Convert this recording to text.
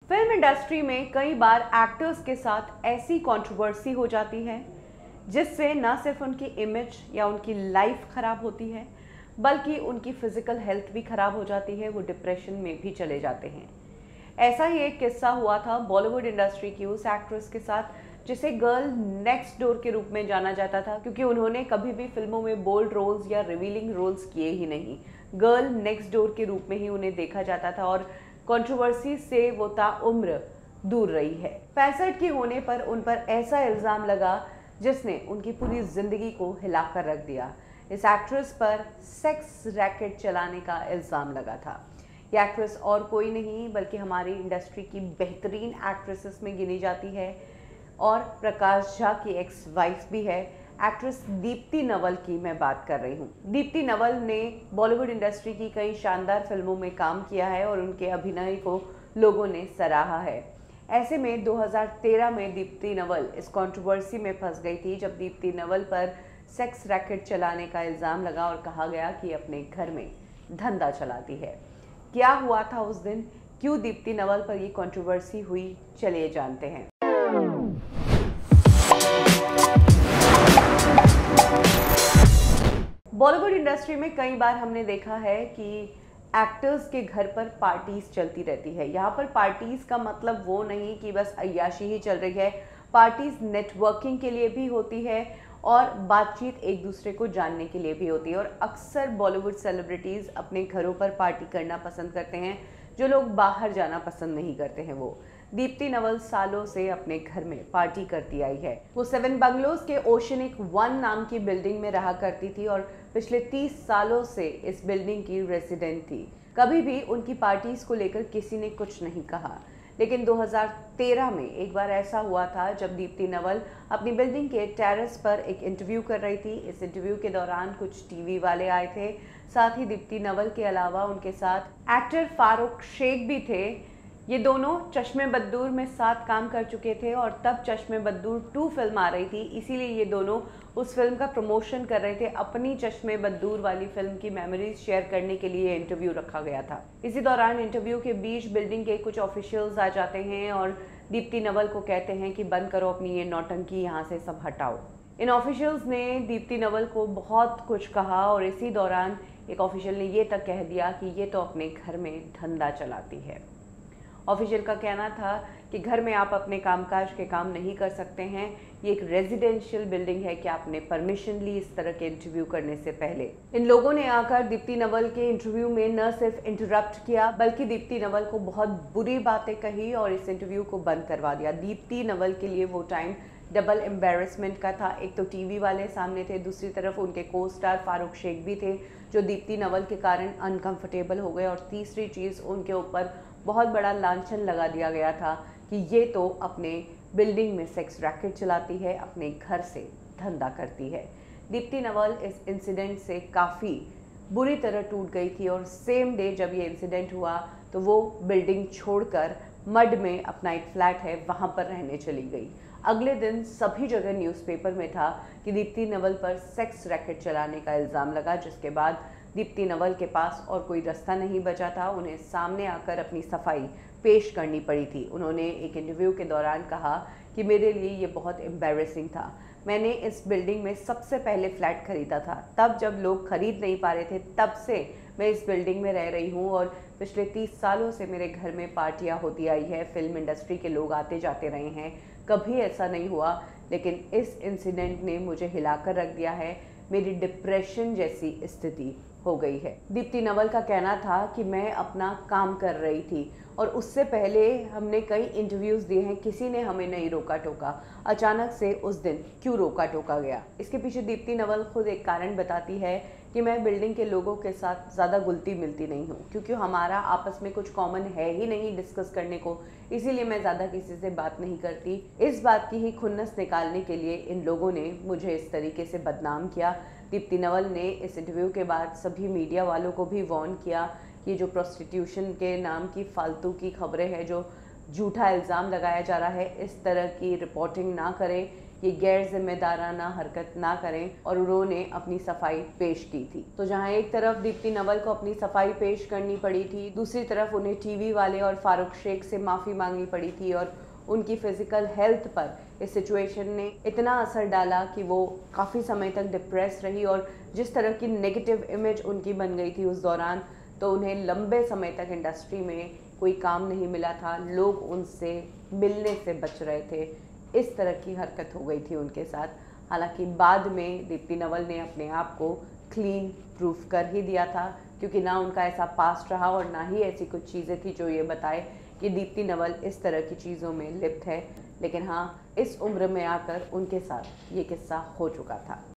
Film industry में कई बार actors के साथ ऐसी कंट्रोवर्सी हो जाती है जिससे न सिर्फ उनकी इमेज या उनकी लाइफ खराब होती है बल्कि उनकी फिजिकल हेल्थ भी खराब हो जाती है। वो डिप्रेशन में भी चले जाते हैं। ऐसा ही एक किस्सा हुआ था बॉलीवुड इंडस्ट्री की उस एक्ट्रेस के साथ जिसे गर्ल नेक्स्ट डोर के रूप में जाना जाता था, क्योंकि उन्होंने कभी भी फिल्मों में बोल्ड रोल्स या रिवीलिंग रोल्स किए ही नहीं। गर्ल नेक्स्ट डोर के रूप में ही उन्हें देखा जाता था और कंट्रोवर्सी से वो ताउम्र दूर रही है। 65 की होने पर उन पर ऐसा इल्ज़ाम लगा जिसने उनकी पूरी जिंदगी को हिलाकर रख दिया। इस एक्ट्रेस पर सेक्स रैकेट चलाने का इल्ज़ाम लगा था। ये एक्ट्रेस और कोई नहीं बल्कि हमारी इंडस्ट्री की बेहतरीन एक्ट्रेसेस में गिनी जाती है और प्रकाश झा की एक्स वाइफ भी है। एक्ट्रेस दीप्ति नवल की मैं बात कर रही हूँ। दीप्ति नवल ने बॉलीवुड इंडस्ट्री की कई शानदार फिल्मों में काम किया है और उनके अभिनय को लोगों ने सराहा है। ऐसे में 2013 में दीप्ति नवल इस कंट्रोवर्सी में फंस गई थी जब दीप्ति नवल पर सेक्स रैकेट चलाने का इल्ज़ाम लगा और कहा गया कि अपने घर में धंधा चलाती है। क्या हुआ था उस दिन, क्यों दीप्ति नवल पर ये कंट्रोवर्सी हुई, चलिए जानते हैं। बॉलीवुड इंडस्ट्री में कई बार हमने देखा है कि एक्टर्स के घर पर पार्टीज चलती रहती है। यहाँ पर पार्टीज का मतलब वो नहीं कि बस अय्याशी ही चल रही है। पार्टीज नेटवर्किंग के लिए भी होती है और बातचीत एक दूसरे को जानने के लिए भी होती है। और अक्सर बॉलीवुड सेलिब्रिटीज़ अपने घरों पर पार्टी करना पसंद करते हैं, जो लोग बाहर जाना पसंद नहीं करते हैं। वो दीप्ति नवल सालों से अपने घर में पार्टी करती आई है। वो 7 बंगलोज के ओशनिक 1 नाम की बिल्डिंग में रहा करती थी और पिछले 30 सालों से इस बिल्डिंग की रेजिडेंट थी। कभी भी उनकी पार्टीज को लेकर किसी ने कुछ नहीं कहा, लेकिन 2013 में एक बार ऐसा हुआ था जब दीप्ति नवल अपनी बिल्डिंग के टेरेस पर एक इंटरव्यू कर रही थी। इस इंटरव्यू के दौरान कुछ टीवी वाले आए थे, साथ ही दीप्ति नवल के अलावा उनके साथ एक्टर फारूक शेख भी थे। ये दोनों चश्मे बद्दूर में साथ काम कर चुके थे और तब चश्मे बद्दूर 2 फिल्म आ रही थी, इसीलिए ये दोनों उस फिल्म का प्रमोशन कर रहे थे। अपनी चश्मे बद्दूर वाली फिल्म की मेमोरीज शेयर करने के लिए इंटरव्यू रखा गया था। इसी दौरान इंटरव्यू के बीच बिल्डिंग के कुछ ऑफिशियल्स आ जाते हैं और दीप्ति नवल को कहते हैं कि बंद करो अपनी ये नौटंकी, यहाँ से सब हटाओ। इन ऑफिशियल्स ने दीप्ति नवल को बहुत कुछ कहा और इसी दौरान एक ऑफिशियल ने ये तक कह दिया कि ये तो अपने घर में धंधा चलाती है। ऑफिशियल का कहना था कि घर में आप अपने कामकाज के काम नहीं कर सकते हैं, ये एक रेजिडेंशियल बिल्डिंग है, कि आपने परमिशन ली इस तरह के इंटरव्यू करने से पहले। इन लोगों ने आकर दीप्ति नवल के इंटरव्यू में न सिर्फ इंटरप्ट किया बल्कि दीप्ति नवल को बहुत बुरी बातें कही और इस इंटरव्यू को बंद करवा दिया। दीप्ति नवल के लिए वो टाइम डबल एम्बेरसमेंट का था। एक तो टीवी वाले सामने थे, दूसरी तरफ उनके को स्टार फारूक शेख भी थे जो दीप्ति नवल के कारण अनकंफर्टेबल हो गए और तीसरी चीज़ उनके ऊपर बहुत बड़ा लांछन लगा दिया गया था कि ये तो अपने बिल्डिंग में सेक्स रैकेट चलाती है, अपने घर से धंधा करती है। दीप्ति नवल इस इंसिडेंट से काफ़ी बुरी तरह टूट गई थी और सेम डे जब ये इंसिडेंट हुआ तो वो बिल्डिंग छोड़कर मड में अपना एक फ्लैट है वहाँ पर रहने चली गई। अगले दिन सभी जगह न्यूज़पेपर में था कि दीप्ति नवल पर सेक्स रैकेट चलाने का इल्ज़ाम लगा, जिसके बाद दीप्ति नवल के पास और कोई रास्ता नहीं बचा था। उन्हें सामने आकर अपनी सफाई पेश करनी पड़ी थी। उन्होंने एक इंटरव्यू के दौरान कहा कि मेरे लिए ये बहुत एम्बैरेसिंग था। मैंने इस बिल्डिंग में सबसे पहले फ्लैट खरीदा था, तब जब लोग खरीद नहीं पा रहे थे तब से मैं इस बिल्डिंग में रह रही हूँ और पिछले 30 सालों से मेरे घर में पार्टियाँ होती आई है। फिल्म इंडस्ट्री के लोग आते जाते रहे हैं, कभी ऐसा नहीं हुआ, लेकिन इस इंसिडेंट ने मुझे हिलाकर रख दिया है। मेरी डिप्रेशन जैसी स्थिति हो गई है। दीप्ति नवल का कहना था कि मैं अपना काम कर रही थी और उससे पहले हमने कई इंटरव्यूज़ दिए हैं, किसी ने हमें नहीं रोका टोका, अचानक से उस दिन क्यों रोका टोका गया। इसके पीछे दीप्ति नवल खुद एक कारण बताती है कि मैं बिल्डिंग के लोगों के साथ ज़्यादा घुलती मिलती नहीं हूँ, क्योंकि हमारा आपस में कुछ कॉमन है ही नहीं डिस्कस करने को, इसीलिए मैं ज़्यादा किसी से बात नहीं करती। इस बात की ही खुन्नस निकालने के लिए इन लोगों ने मुझे इस तरीके से बदनाम किया। दीप्ति नवल ने इस इंटरव्यू के बाद सभी मीडिया वालों को भी वार्न किया कि जो प्रोस्टिट्यूशन के नाम की फालतू की खबरें हैं, जो झूठा इल्ज़ाम लगाया जा रहा है, इस तरह की रिपोर्टिंग ना करें, ये गैर जिम्मेदाराना हरकत ना करें और उन्होंने अपनी सफाई पेश की थी। तो जहां एक तरफ दीप्ति नवल को अपनी सफाई पेश करनी पड़ी थी, दूसरी तरफ उन्हें टीवी वाले और फारूक शेख से माफ़ी मांगनी पड़ी थी और उनकी फिजिकल हेल्थ पर इस सिचुएशन ने इतना असर डाला कि वो काफ़ी समय तक डिप्रेस रही और जिस तरह की नेगेटिव इमेज उनकी बन गई थी उस दौरान, तो उन्हें लंबे समय तक इंडस्ट्री में कोई काम नहीं मिला था, लोग उनसे मिलने से बच रहे थे। इस तरह की हरकत हो गई थी उनके साथ। हालांकि बाद में दीप्ति नवल ने अपने आप को क्लीन प्रूफ कर ही दिया था, क्योंकि ना उनका ऐसा पास्ट रहा और ना ही ऐसी कुछ चीज़ें थी जो ये बताए कि दीप्ति नवल इस तरह की चीज़ों में लिप्त है। लेकिन हाँ, इस उम्र में आकर उनके साथ ये किस्सा हो चुका था।